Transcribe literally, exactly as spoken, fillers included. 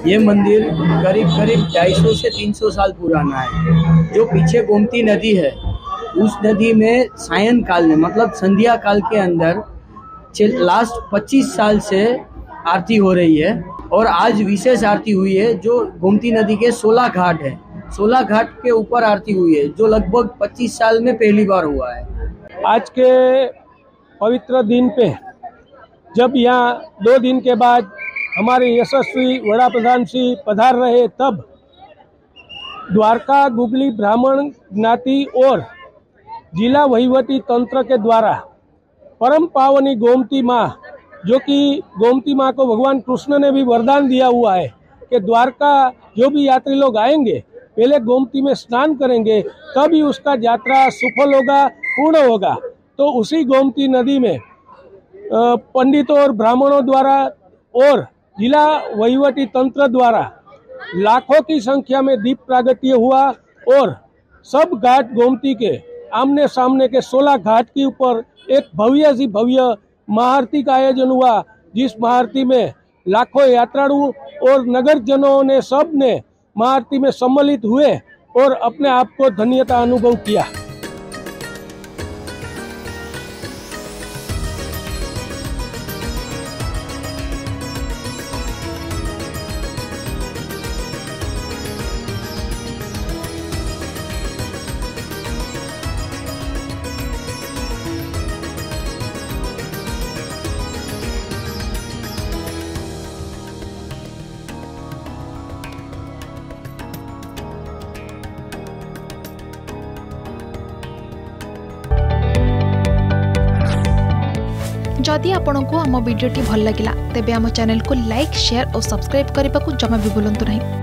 ये मंदिर करीब करीब ढाई सौ से तीन सौ साल पुराना है। जो पीछे गोमती नदी है, उस नदी में सायन काल में मतलब संध्या काल के अंदर लास्ट पच्चीस साल से आरती हो रही है और आज विशेष आरती हुई है। जो गोमती नदी के सोलह घाट है, सोलह घाट के ऊपर आरती हुई है, जो लगभग पच्चीस साल में पहली बार हुआ है। आज के पवित्र दिन पे जब यहाँ दो दिन के बाद हमारे यशस्वी वड़ा प्रधान श्री पधार रहे, तब द्वारका गुगली ब्राह्मण ज्ञाति और जिला वहीवटी तंत्र के द्वारा परम पावनी गोमती माँ, जो कि गोमती माँ को भगवान कृष्ण ने भी वरदान दिया हुआ है कि द्वारका जो भी यात्री लोग आएंगे पहले गोमती में स्नान करेंगे, तभी उसका यात्रा सफल होगा, पूर्ण होगा। तो उसी गोमती नदी में पंडितों और ब्राह्मणों द्वारा और जिला वहीवटी तंत्र द्वारा लाखों की संख्या में दीप प्रागट्य हुआ और सब घाट गोमती के आमने सामने के सोलह घाट के ऊपर एक भव्य सी भव्य महाआरती का आयोजन हुआ, जिस महाआरती में लाखों यात्रालु और नगरजनों ने सब ने महाआरती में सम्मिलित हुए और अपने आप को धन्यता अनुभव किया। जदि आपंक आम भिडी भल लगा तेब आम चैनल को लाइक, शेयर और सब्सक्राइब करने को जमा भी भूलु नहीं।